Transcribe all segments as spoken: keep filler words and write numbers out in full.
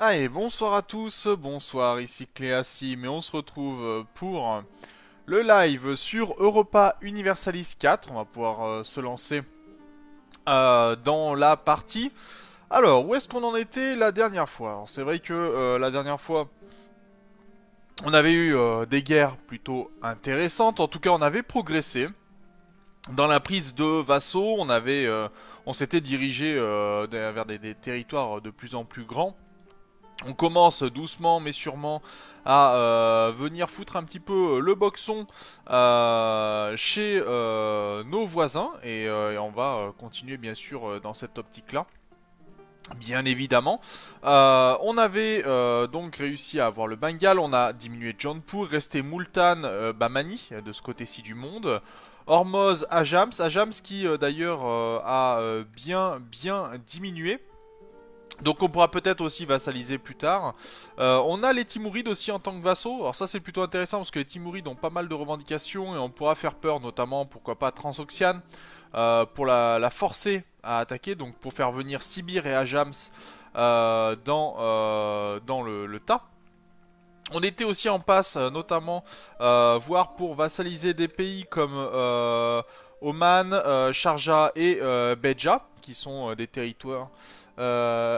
Allez, bonsoir à tous, bonsoir, ici Cléassim, et on se retrouve pour le live sur Europa Universalis quatre. On va pouvoir euh, se lancer euh, dans la partie. Alors, où est-ce qu'on en était la dernière fois? Alors, c'est vrai que euh, la dernière fois, on avait eu euh, des guerres plutôt intéressantes. En tout cas, on avait progressé. Dans la prise de vassaux, on avait, euh, on s'était dirigé euh, vers des, des territoires de plus en plus grands. On commence doucement mais sûrement à euh, venir foutre un petit peu le boxon euh, chez euh, nos voisins et, euh, et on va euh, continuer bien sûr euh, dans cette optique-là. Bien évidemment, Euh, on avait euh, donc réussi à avoir le Bengale, on a diminué Jaunpur, resté Multan, euh, Bamani de ce côté-ci du monde, Hormoz, Ajams, Ajams qui euh, d'ailleurs euh, a euh, bien bien diminué. Donc on pourra peut-être aussi vassaliser plus tard. Euh, on a les Timourides aussi en tant que vassaux. Alors ça c'est plutôt intéressant parce que les Timourides ont pas mal de revendications et on pourra faire peur notamment pourquoi pas Transoxiane euh, pour la, la forcer à attaquer. Donc pour faire venir Sibir et Ajams euh, dans, euh, dans le, le tas. On était aussi en passe, euh, notamment, euh, voire pour vassaliser des pays comme euh, Oman, euh, Sharjah et euh, Beja, qui sont euh, des territoires. Euh...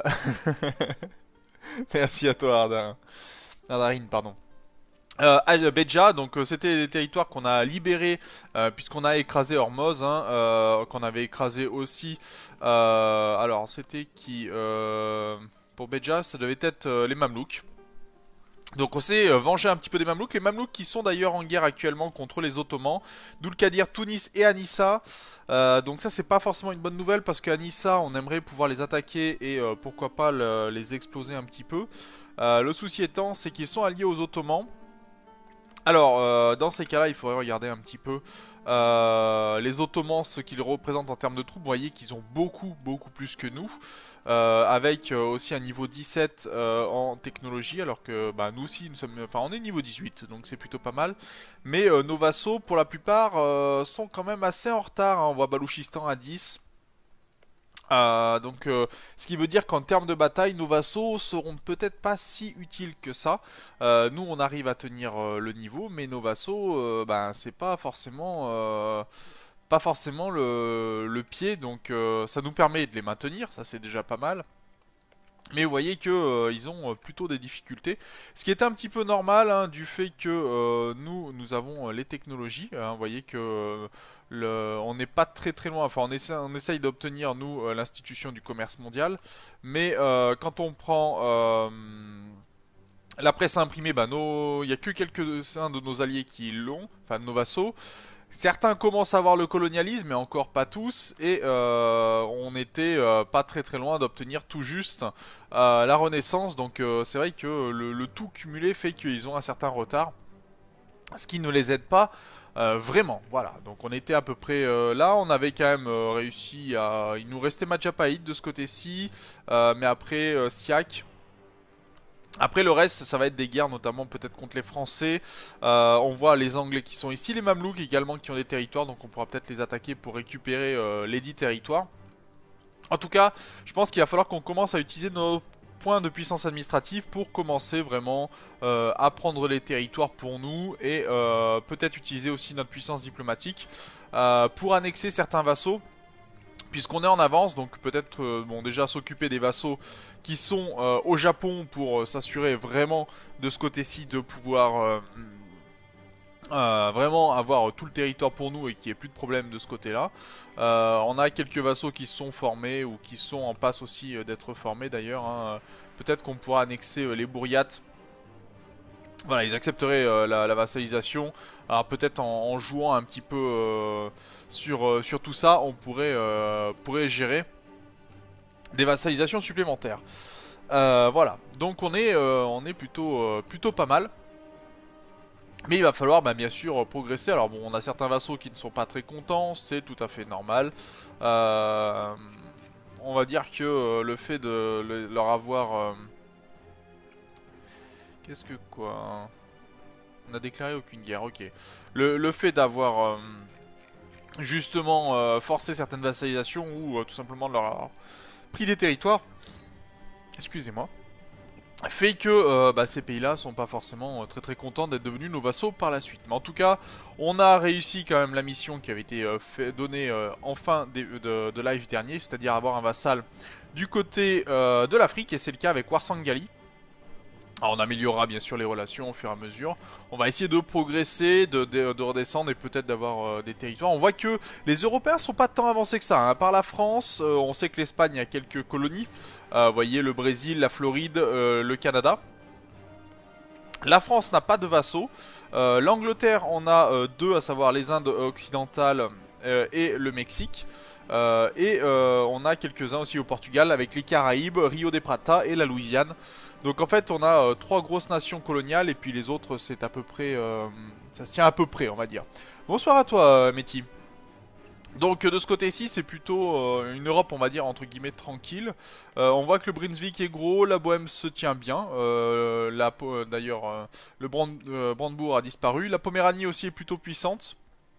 Merci à toi, Ardarin. Ardarin, pardon. Euh, à Beja, donc euh, c'était des territoires qu'on a libérés euh, puisqu'on a écrasé Hormoz, hein, euh, qu'on avait écrasé aussi. Euh, alors c'était qui euh, pour Beja, ça devait être euh, les Mamelouks. Donc on s'est euh, vengé un petit peu des Mamelouks, les Mamelouks qui sont d'ailleurs en guerre actuellement contre les Ottomans, Doulkadir, Tunis et Anissa. Euh, donc ça c'est pas forcément une bonne nouvelle parce qu'Anissa on aimerait pouvoir les attaquer et euh, pourquoi pas le, les exploser un petit peu. Euh, le souci étant c'est qu'ils sont alliés aux Ottomans. Alors, euh, dans ces cas-là, il faudrait regarder un petit peu euh, les Ottomans, ce qu'ils représentent en termes de troupes. Vous voyez qu'ils ont beaucoup, beaucoup plus que nous, euh, avec euh, aussi un niveau dix-sept euh, en technologie, alors que bah, nous aussi, nous sommes, enfin, on est niveau dix-huit, donc c'est plutôt pas mal. Mais euh, nos vassaux, pour la plupart, euh, sont quand même assez en retard, hein. On voit Balouchistan à dix. Euh, donc, euh, ce qui veut dire qu'en termes de bataille, nos vassaux seront peut-être pas si utiles que ça. Euh, nous, on arrive à tenir euh, le niveau, mais nos vassaux, euh, ben, c'est pas forcément, euh, pas forcément le, le pied. Donc, euh, ça nous permet de les maintenir, ça c'est déjà pas mal. Mais vous voyez que euh, ils ont euh, plutôt des difficultés, ce qui est un petit peu normal hein, du fait que euh, nous nous avons euh, les technologies. Hein, vous voyez que euh, le, on n'est pas très très loin. Enfin, on essaie, on essaye d'obtenir nous euh, l'institution du commerce mondial, mais euh, quand on prend euh, la presse imprimée, bah, nos- il y a que quelques-uns de nos alliés qui l'ont, enfin de nos vassaux. Certains commencent à voir le colonialisme, mais encore pas tous, et euh, on était euh, pas très très loin d'obtenir tout juste euh, la Renaissance, donc euh, c'est vrai que le, le tout cumulé fait qu'ils ont un certain retard, ce qui ne les aide pas euh, vraiment, voilà, donc on était à peu près euh, là, on avait quand même euh, réussi à... Il nous restait Majapaïd de ce côté-ci, euh, mais après euh, Siak... Après le reste, ça va être des guerres, notamment peut-être contre les Français. Euh, on voit les Anglais qui sont ici, les Mamelouks également qui ont des territoires, donc on pourra peut-être les attaquer pour récupérer euh, les dix territoires. En tout cas, je pense qu'il va falloir qu'on commence à utiliser nos points de puissance administrative pour commencer vraiment euh, à prendre les territoires pour nous et euh, peut-être utiliser aussi notre puissance diplomatique euh, pour annexer certains vassaux puisqu'on est en avance, donc peut-être euh, bon déjà s'occuper des vassaux qui sont euh, au Japon pour euh, s'assurer vraiment de ce côté-ci de pouvoir euh, euh, vraiment avoir tout le territoire pour nous et qu'il n'y ait plus de problème de ce côté-là. Euh, on a quelques vassaux qui sont formés ou qui sont en passe aussi euh, d'être formés d'ailleurs. Hein. Peut-être qu'on pourra annexer euh, les Bouriates. Voilà, ils accepteraient euh, la, la vassalisation. Alors peut-être en, en jouant un petit peu euh, sur, euh, sur tout ça, on pourrait, euh, pourrait gérer des vassalisations supplémentaires. Euh, voilà, donc on est, euh, on est plutôt, euh, plutôt pas mal. Mais il va falloir bah, bien sûr progresser. Alors bon, on a certains vassaux qui ne sont pas très contents, c'est tout à fait normal. Euh, on va dire que euh, le fait de le, leur avoir... Euh, Qu'est-ce que quoi? On a déclaré aucune guerre, ok. Le, le fait d'avoir euh, justement euh, forcé certaines vassalisations ou euh, tout simplement de leur avoir pris des territoires, excusez-moi, fait que euh, bah, ces pays-là sont pas forcément euh, très très contents d'être devenus nos vassaux par la suite. Mais en tout cas, on a réussi quand même la mission qui avait été euh, fait, donnée euh, en fin de, de, de live dernier, c'est-à-dire avoir un vassal du côté euh, de l'Afrique, et c'est le cas avec Warsangali. Alors on améliorera bien sûr les relations au fur et à mesure. On va essayer de progresser, de, de, de redescendre et peut-être d'avoir euh, des territoires. On voit que les Européens sont pas tant avancés que ça. Hein. Par la France, euh, on sait que l'Espagne a quelques colonies. Euh, vous voyez le Brésil, la Floride, euh, le Canada. La France n'a pas de vassaux. Euh, L'Angleterre en a euh, deux, à savoir les Indes occidentales euh, et le Mexique. Euh, et euh, on a quelques-uns aussi au Portugal avec les Caraïbes, Rio de Prata et la Louisiane. Donc en fait on a euh, trois grosses nations coloniales et puis les autres c'est à peu près... Euh, ça se tient à peu près on va dire. Bonsoir à toi euh, Métis. Donc de ce côté-ci, c'est plutôt euh, une Europe, on va dire, entre guillemets, tranquille. Euh, on voit que le Brunswick est gros, la Bohème se tient bien. Euh, la, d'ailleurs, euh, le Brand, euh, Brandebourg a disparu. La Poméranie aussi est plutôt puissante.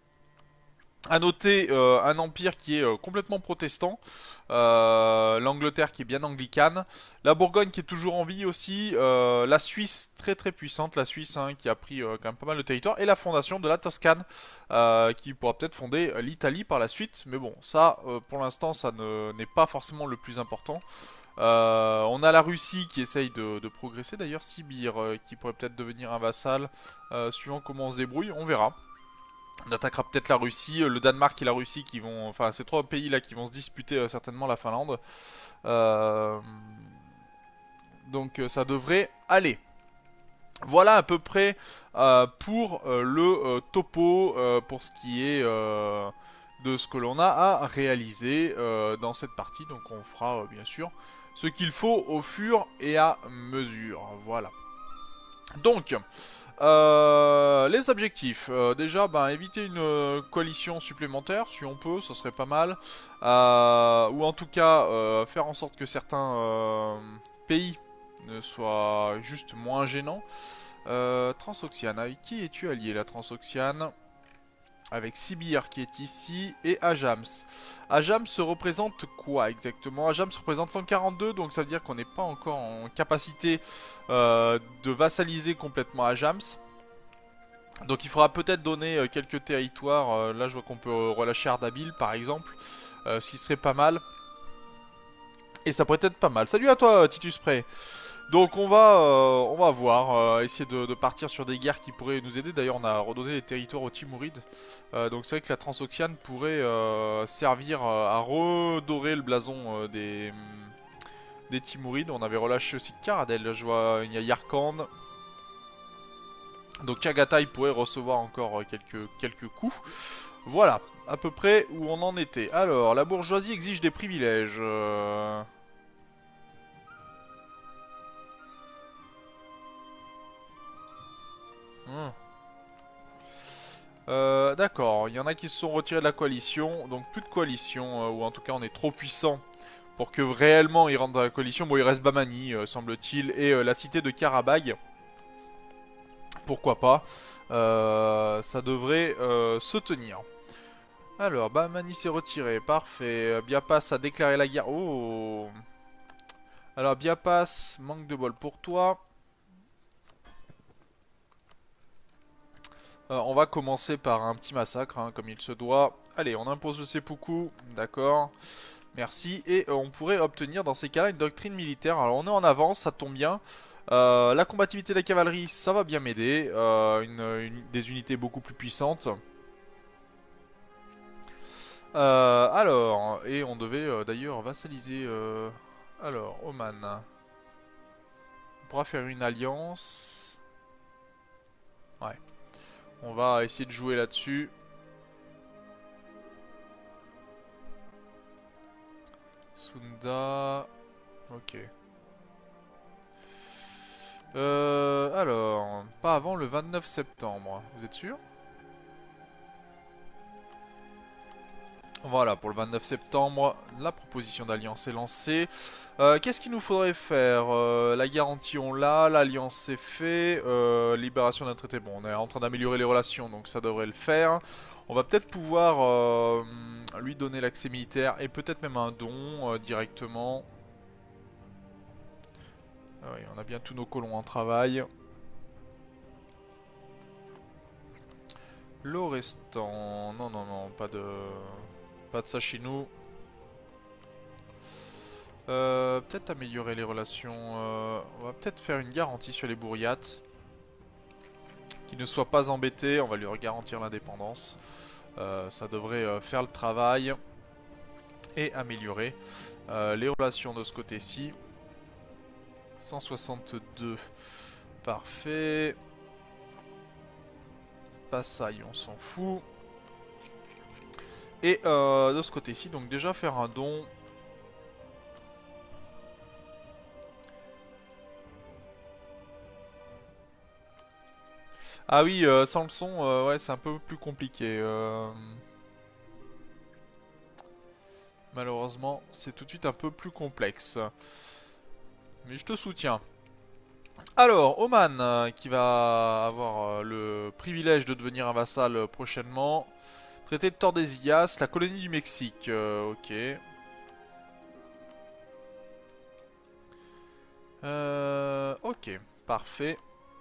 À noter euh, un empire qui est euh, complètement protestant, euh, l'Angleterre qui est bien anglicane, la Bourgogne qui est toujours en vie aussi, euh, la Suisse très très puissante, la Suisse hein, qui a pris euh, quand même pas mal de territoire, et la fondation de la Toscane euh, qui pourra peut-être fonder l'Italie par la suite, mais bon ça euh, pour l'instant ça n'est pas forcément le plus important. Euh, on a la Russie qui essaye de, de progresser, d'ailleurs Sibir euh, qui pourrait peut-être devenir un vassal, euh, suivant comment on se débrouille, on verra. On attaquera peut-être la Russie, le Danemark et la Russie qui vont... Enfin, ces trois pays là qui vont se disputer euh, certainement la Finlande. Euh, donc euh, ça devrait aller. Voilà à peu près euh, pour euh, le euh, topo, euh, pour ce qui est euh, de ce que l'on a à réaliser euh, dans cette partie. Donc on fera euh, bien sûr ce qu'il faut au fur et à mesure. Voilà. Donc... Euh, les objectifs, euh, déjà ben, éviter une euh, coalition supplémentaire si on peut, ça serait pas mal, euh, ou en tout cas euh, faire en sorte que certains euh, pays ne soient juste moins gênants. euh, Transoxiane, avec qui es-tu allié la Transoxiane? Avec Sibir qui est ici et Ajams. Ajams se représente quoi exactement? Ajams représente cent quarante-deux, donc ça veut dire qu'on n'est pas encore en capacité euh, de vassaliser complètement Ajams. Donc il faudra peut-être donner euh, quelques territoires. Euh, là je vois qu'on peut euh, relâcher Ardabil par exemple, euh, ce qui serait pas mal. Et ça pourrait être pas mal. Salut à toi Titus Prey. Donc on va, euh, on va voir, euh, essayer de, de partir sur des guerres qui pourraient nous aider. D'ailleurs on a redonné des territoires aux Timurides. Euh, donc c'est vrai que la Transoxiane pourrait euh, servir euh, à redorer le blason euh, des, des Timurides. On avait relâché aussi Caradel, je vois il y a Yarkand. Donc Chagatai pourrait recevoir encore euh, quelques, quelques coups. Voilà, à peu près où on en était. Alors, la bourgeoisie exige des privilèges. Euh... Hmm. Euh, D'accord, il y en a qui se sont retirés de la coalition, donc plus de coalition, euh, ou en tout cas on est trop puissant pour que réellement ils rentrent dans la coalition. Bon, il reste Bamani, euh, semble-t-il, et euh, la cité de Karabag. Pourquoi pas, euh, ça devrait euh, se tenir. Alors, Bamani s'est retiré, parfait. Biapas a déclaré la guerre. Oh. Alors, Biapas, manque de bol pour toi. Euh, on va commencer par un petit massacre, hein, comme il se doit. Allez, on impose le seppuku, d'accord. Merci. Et euh, on pourrait obtenir dans ces cas-là une doctrine militaire. Alors, on est en avance, ça tombe bien. Euh, la combativité de la cavalerie, ça va bien m'aider. Euh, une, une, des unités beaucoup plus puissantes. Euh, alors, et on devait euh, d'ailleurs vassaliser... Euh, alors, Oman. On pourra faire une alliance. Ouais. On va essayer de jouer là-dessus. Sunda... Ok. Euh, alors, pas avant le vingt-neuf septembre. Vous êtes sûr? Voilà, pour le vingt-neuf septembre, la proposition d'alliance est lancée. Euh, Qu'est-ce qu'il nous faudrait faire? euh, La garantie, on l'a. L'alliance, c'est fait. Euh, libération d'un traité. Bon, on est en train d'améliorer les relations, donc ça devrait le faire. On va peut-être pouvoir euh, lui donner l'accès militaire et peut-être même un don euh, directement. Ah oui, on a bien tous nos colons en travail. L'eau restant... Non, non, non, pas de... Pas de ça chez nous. Euh, peut-être améliorer les relations... Euh, on va peut-être faire une garantie sur les bourriates. Qu'il ne soit pas embêté, on va lui garantir l'indépendance. Euh, ça devrait euh, faire le travail. Et améliorer euh, les relations de ce côté-ci. cent soixante-deux. Parfait. Passaille, on s'en fout. Et euh, de ce côté-ci, donc déjà faire un don. Ah oui, euh, sans le son, euh, ouais, c'est un peu plus compliqué. Euh... Malheureusement, c'est tout de suite un peu plus complexe. Mais je te soutiens. Alors, Oman, euh, qui va avoir euh, le privilège de devenir un vassal euh, prochainement. Traité de Tordesillas, la colonie du Mexique. Euh, ok. Euh, ok, parfait.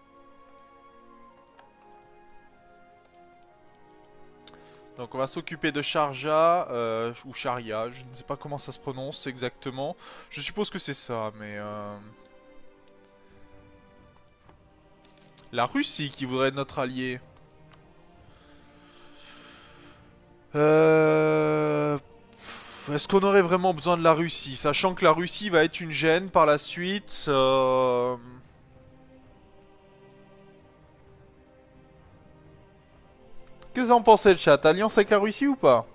Donc on va s'occuper de Sharjah, euh, ou Sharia, je ne sais pas comment ça se prononce exactement. Je suppose que c'est ça, mais... Euh... La Russie qui voudrait être notre allié. Euh... Est-ce qu'on aurait vraiment besoin de la Russie? Sachant que la Russie va être une gêne par la suite. Euh... Qu'est-ce que vous en pensez le chat? Alliance avec la Russie ou pas?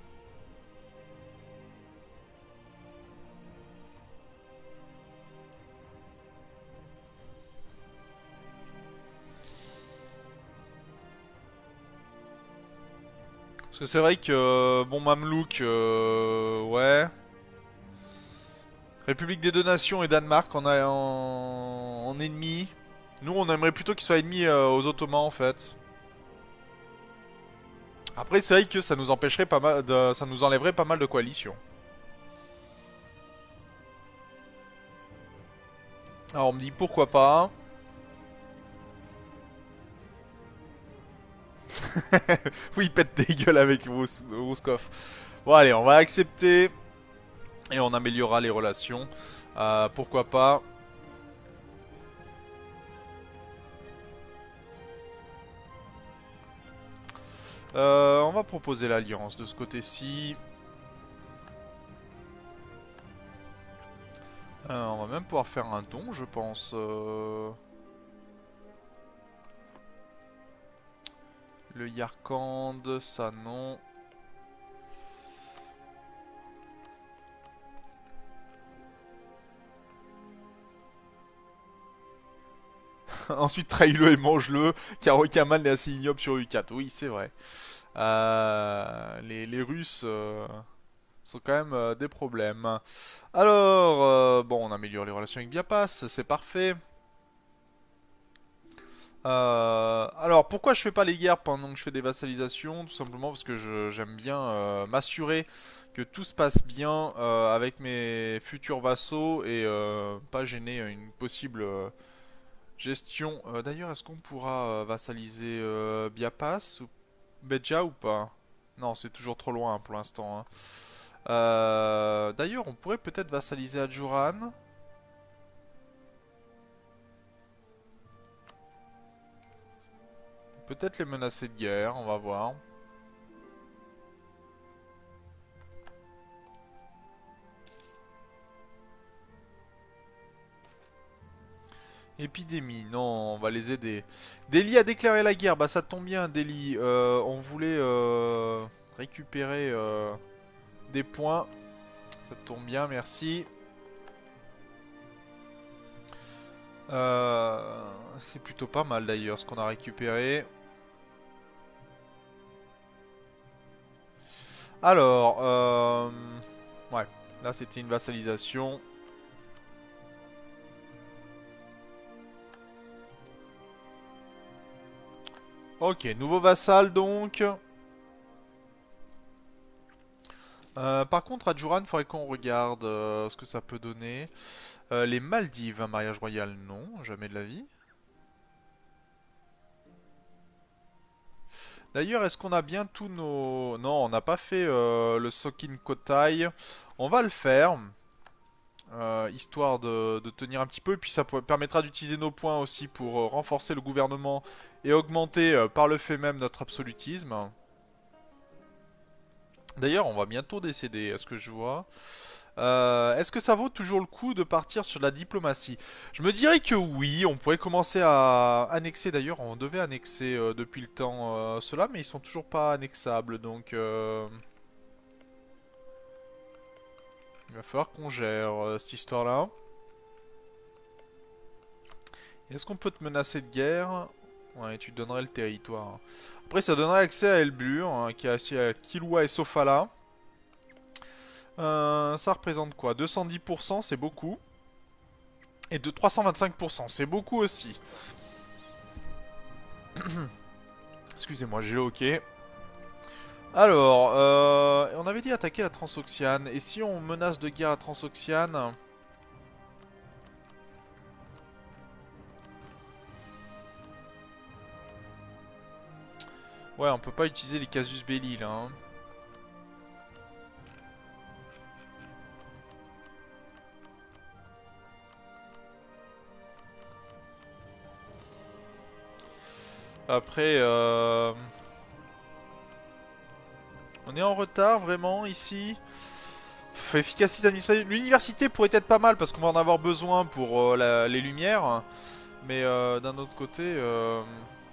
Parce que c'est vrai que, euh, bon, Mamelouk, euh, ouais. République des Deux Nations et Danemark en, a, en, en ennemi. Nous, on aimerait plutôt qu'ils soient ennemis euh, aux Ottomans, en fait. Après, c'est vrai que ça nous empêcherait pas mal, de, ça nous enlèverait pas mal de coalitions. Alors, on me dit pourquoi pas. Oui, pète des gueules avec Rous- Rouskov. Bon, allez, on va accepter. Et on améliorera les relations. Euh, pourquoi pas. Euh, on va proposer l'alliance de ce côté-ci. Euh, on va même pouvoir faire un don, je pense. Euh... Le Yarkand, ça non. Ensuite, trahis-le et mange-le, car aucun mal n'est assez ignoble sur U quatre. Oui, c'est vrai. Euh, les, les Russes euh, sont quand même euh, des problèmes. Alors, euh, bon, on améliore les relations avec Biapas, c'est parfait. Euh, alors, pourquoi je fais pas les guerres pendant que je fais des vassalisations? Tout simplement parce que je- j'aime bien euh, m'assurer que tout se passe bien euh, avec mes futurs vassaux et euh, pas gêner une possible euh, gestion. Euh, D'ailleurs, est-ce qu'on pourra euh, vassaliser euh, Biapas ou Beja ou pas? Non, c'est toujours trop loin pour l'instant, hein. Euh, D'ailleurs, on pourrait peut-être vassaliser Adjuran. Peut-être les menacer de guerre, on va voir. Épidémie, non, on va les aider. Delhi a déclaré la guerre, bah ça tombe bien, Delhi. Euh, on voulait euh, récupérer euh, des points. Ça tombe bien, merci. Euh, c'est plutôt pas mal d'ailleurs ce qu'on a récupéré. Alors, euh, ouais, là c'était une vassalisation. Ok, nouveau vassal donc. Euh, par contre, à Juran, il faudrait qu'on regarde euh, ce que ça peut donner. Euh, les Maldives, un mariage royal, non, jamais de la vie. D'ailleurs, est-ce qu'on a bien tous nos... Non, on n'a pas fait euh, le Sokin Kotai. On va le faire, euh, histoire de, de tenir un petit peu. Et puis ça pour- permettra d'utiliser nos points aussi pour euh, renforcer le gouvernement et augmenter euh, par le fait même notre absolutisme. D'ailleurs, on va bientôt décéder, est-ce que je vois? Euh, est-ce que ça vaut toujours le coup de partir sur la diplomatie? Je me dirais que oui, on pourrait commencer à annexer. D'ailleurs, on devait annexer euh, depuis le temps euh, cela, mais ils sont toujours pas annexables, donc euh, il va falloir qu'on gère euh, cette histoire-là. Est-ce qu'on peut te menacer de guerre? Ouais, tu te donnerais le territoire. Après, ça donnerait accès à Elbur, hein, qui est assis à Kilwa et Sofala. Euh, ça représente quoi? deux cent dix pour cent, c'est beaucoup. Et de trois cent vingt-cinq pour cent, c'est beaucoup aussi. Excusez-moi, j'ai le hockey. Alors, euh, on avait dit attaquer la Transoxiane. Et si on menace de guerre la Transoxiane? Ouais, on peut pas utiliser les casus belli là. Hein. Après, euh... on est en retard vraiment ici. Pff, efficacité administrative. L'université pourrait être pas mal parce qu'on va en avoir besoin pour euh, la- les lumières. Mais euh, d'un autre côté, euh...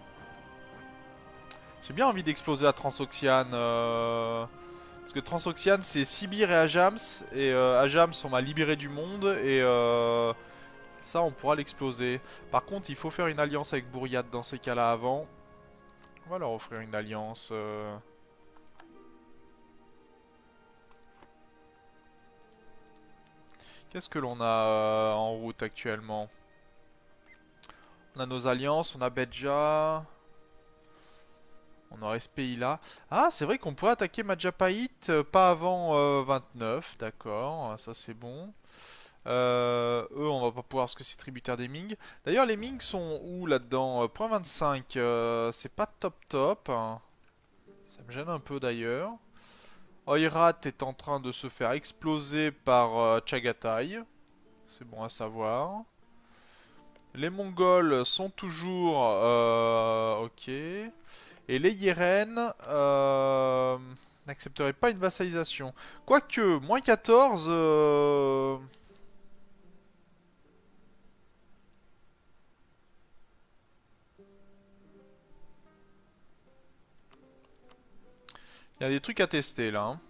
j'ai bien envie d'exploser la Transoxiane. Euh... Parce que Transoxiane, c'est Sibir et Ajams. Et euh, Ajams, on m'a libéré du monde. Et euh, ça, on pourra l'exploser. Par contre, il faut faire une alliance avec Bouriat dans ces cas-là avant. On va leur offrir une alliance. Euh... Qu'est-ce que l'on a euh, en route actuellement? On a nos alliances, on a Bedja. On aurait ce pays-là. Ah, c'est vrai qu'on pourrait attaquer Majapahit, euh, pas avant euh, vingt-neuf, d'accord, ça c'est bon. Euh, eux, on va pas pouvoir parce que c'est tributaire des Ming. D'ailleurs, les Ming sont où là-dedans? Euh, Point vingt-cinq, euh, c'est pas top top. Hein. Ça me gêne un peu d'ailleurs. Oirat est en train de se faire exploser par euh, Chagatai. C'est bon à savoir. Les Mongols sont toujours... Euh, ok. Et les Yeren euh, n'accepteraient pas une vassalisation. Quoique, moins quatorze... euh, il y a des trucs à tester là. Hein.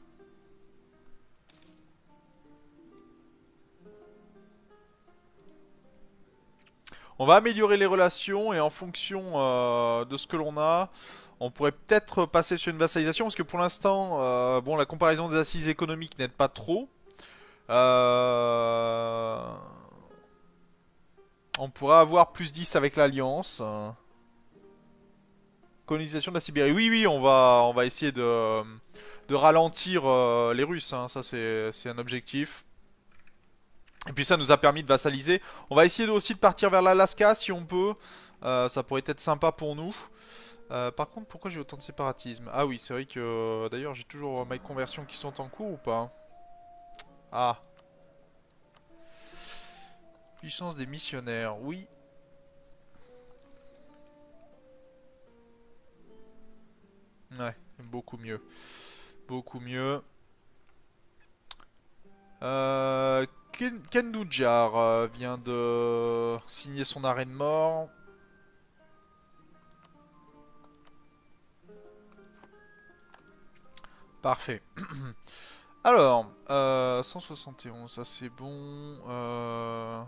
On va améliorer les relations et en fonction euh, de ce que l'on a, on pourrait peut-être passer sur une vassalisation parce que pour l'instant, euh, bon, la comparaison des assises économiques n'aide pas trop. Euh, On pourrait avoir plus dix avec l'Alliance. Euh, Colonisation de la Sibérie. Oui, oui, on va, on va essayer de, de ralentir euh, les Russes. Hein. Ça, c'est, c'est un objectif. Et puis ça nous a permis de vassaliser. On va essayer aussi de partir vers l'Alaska si on peut. Euh, ça pourrait être sympa pour nous. Euh, par contre, pourquoi j'ai autant de séparatisme? Ah oui, c'est vrai que... euh, D'ailleurs, j'ai toujours mes conversions qui sont en cours ou pas? Ah. Puissance des missionnaires, oui. Ouais, beaucoup mieux. Beaucoup mieux. Euh, Ken, Ken Dujar, euh, vient de signer son arrêt de mort. Parfait. Alors, euh, cent soixante et onze, ça c'est bon. Euh...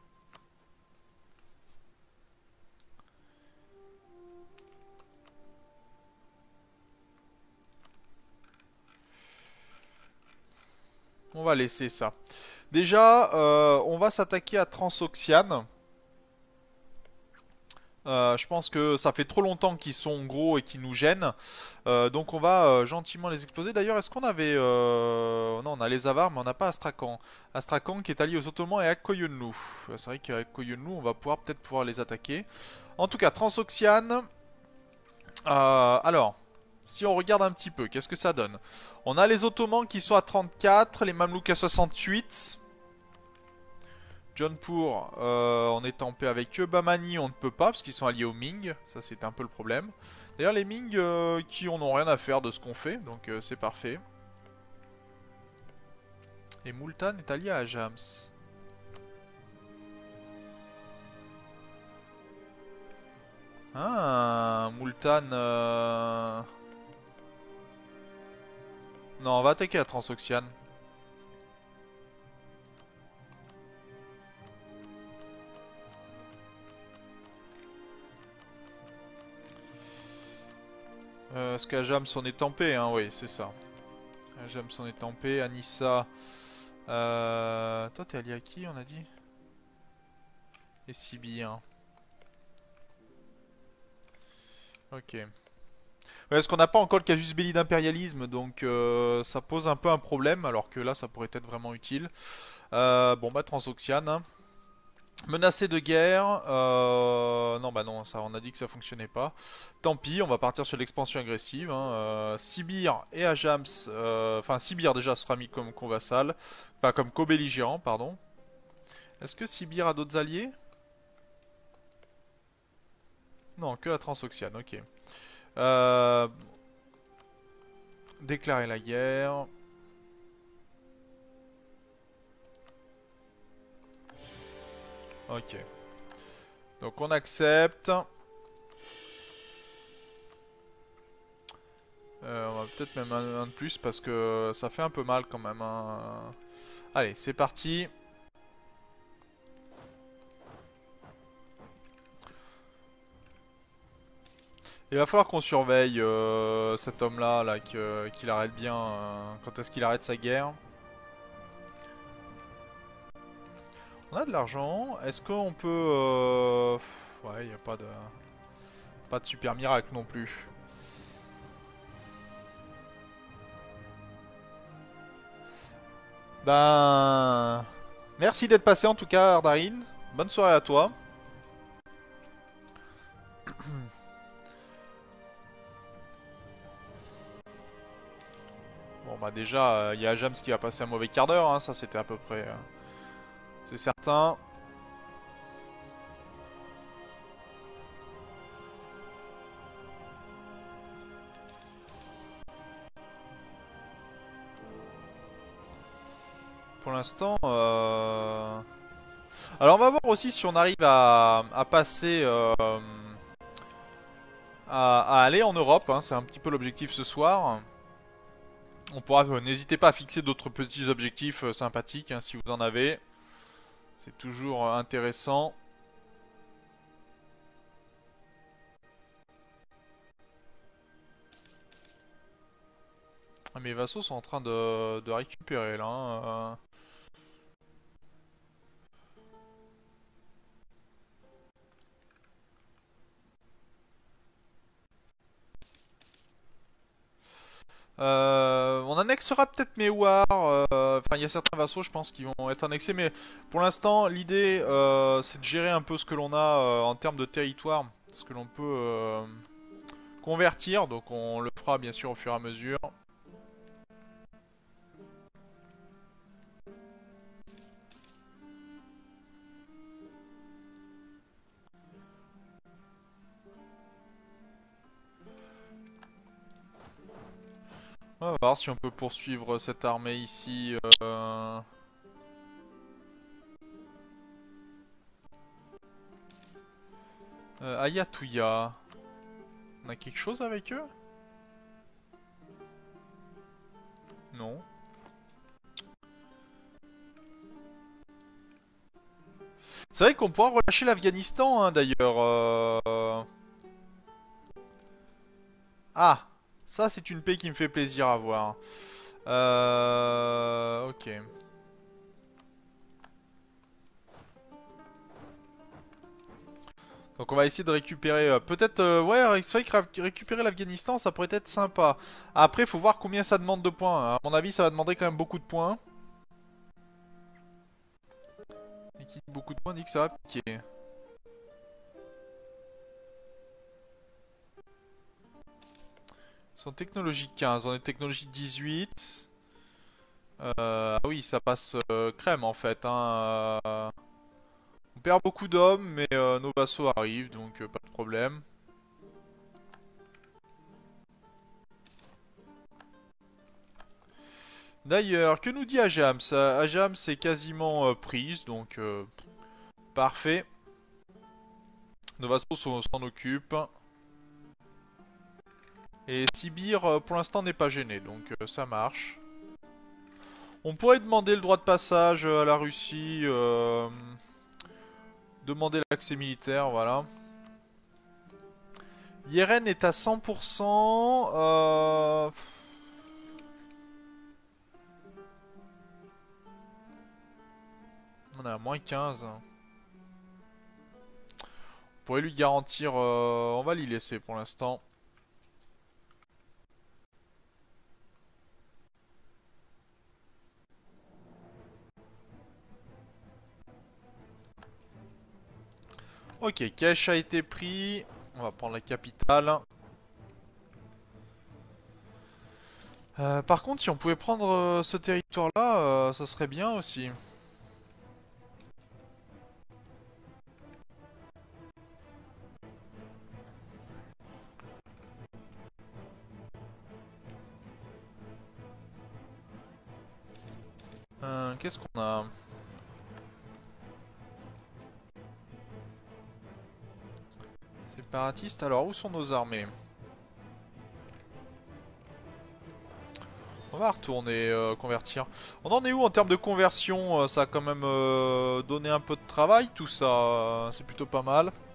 On va laisser ça. Déjà, euh, on va s'attaquer à Transoxiane. Euh, je pense que ça fait trop longtemps qu'ils sont gros et qu'ils nous gênent. Euh, donc on va euh, gentiment les exploser. D'ailleurs, est-ce qu'on avait... euh, Non, on a les Avars, mais on n'a pas Astrakhan. Astrakhan qui est allié aux Ottomans et à Koyunlu. C'est vrai qu'avec Koyunlu, on va pouvoir peut-être pouvoir les attaquer. En tout cas, Transoxiane. Euh, alors, si on regarde un petit peu, qu'est-ce que ça donne? On a les Ottomans qui sont à trente-quatre, les Mamelouks à soixante-huit. Jaunpur, euh, on est en paix avec eux. Bamani, on ne peut pas parce qu'ils sont alliés aux Ming. Ça, c'est un peu le problème. D'ailleurs, les Ming euh, qui en ont rien à faire de ce qu'on fait, donc euh, c'est parfait. Et Multan est allié à Jams. Ah, Multan. Euh... Non, on va attaquer la Transoxiane. Euh, parce qu'à Jams, on est en paix, hein, oui, c'est ça. À Jams, on est en paix. Anissa. Euh... Toi, t'es allié à qui, on a dit? Et Sibi, hein. Ok. Ouais, parce qu'on n'a pas encore le casus belli d'impérialisme, donc euh, ça pose un peu un problème, alors que là, ça pourrait être vraiment utile. Euh, bon, bah, Transoxiane. Hein. Menacé de guerre. Euh... Non, bah non, ça, on a dit que ça fonctionnait pas. Tant pis, on va partir sur l'expansion agressive. Hein. Euh, Sibir et Ajams. euh, Enfin, Sibir déjà sera mis comme co-vassal. Enfin, comme co-belligérant, pardon. Est-ce que Sibir a d'autres alliés? Non, que la Transoxiane, ok. Euh... Déclarer la guerre. Ok. Donc on accepte. Euh, on va peut-être même un, un de plus parce que ça fait un peu mal quand même. Hein. Allez, c'est parti. Il va falloir qu'on surveille euh, cet homme-là, là, que- qu'il arrête bien. Euh, quand est-ce qu'il arrête sa guerre? On a de l'argent. Est-ce qu'on peut... euh, Ouais, il n'y a pas de... Pas de super miracle non plus. Ben... Merci d'être passé en tout cas, Ardarin. Bonne soirée à toi. Bon bah déjà, il y a James qui va passer un mauvais quart d'heure, hein, ça c'était à peu près... euh, c'est certain. Pour l'instant... Euh... Alors on va voir aussi si on arrive à, à passer... euh, à, à aller en Europe, hein, c'est un petit peu l'objectif ce soir. On pourra... euh, N'hésitez pas à fixer d'autres petits objectifs euh, sympathiques, hein, si vous en avez. C'est toujours euh, intéressant. Ah, mes vassaux sont en train de, de récupérer là. Hein, euh. Euh, on annexera peut-être Mewar. euh, Enfin, il y a certains vassaux, je pense, qui vont être annexés. Mais pour l'instant, l'idée, euh, c'est de gérer un peu ce que l'on a euh, en termes de territoire. Ce que l'on peut euh, convertir. Donc, on le fera bien sûr au fur et à mesure. On va voir si on peut poursuivre cette armée ici. Euh... Euh, Ayatouya. On a quelque chose avec eux? Non. C'est vrai qu'on pourra relâcher l'Afghanistan, hein, d'ailleurs. Euh... Ah, ça c'est une paix qui me fait plaisir à voir. Euh... Ok. Donc on va essayer de récupérer, euh, peut-être, euh, ouais, c'est vrai que ré- récupérer l'Afghanistan, ça pourrait être sympa. Après, faut voir combien ça demande de points, hein. À mon avis, ça va demander quand même beaucoup de points. Et qui dit beaucoup de points dit que ça va piquer. Ils sont technologie quinze, on est technologie dix-huit. Euh, ah oui, ça passe euh, crème en fait, hein. euh. On perd beaucoup d'hommes, mais euh, nos vassaux arrivent, donc euh, pas de problème. D'ailleurs, que nous dit Ajams? Euh, Ajams est quasiment euh, prise, donc euh, parfait. Nos vassaux s'en occupent. Et Sibir, euh, pour l'instant, n'est pas gêné, donc euh, ça marche. On pourrait demander le droit de passage euh, à la Russie. Euh, demander l'accès militaire, voilà. Yeren est à cent pour cent. Euh... On est à moins quinze. On pourrait lui garantir... euh, On va l'y laisser pour l'instant. Ok, Kesh a été pris. On va prendre la capitale. Euh, par contre, si on pouvait prendre euh, ce territoire-là, euh, ça serait bien aussi. Euh, Qu'est-ce qu'on a? Séparatistes, alors où sont nos armées? On va retourner euh, convertir. On en est où en termes de conversion? euh, Ça a quand même euh, donné un peu de travail, tout ça. euh, C'est plutôt pas mal.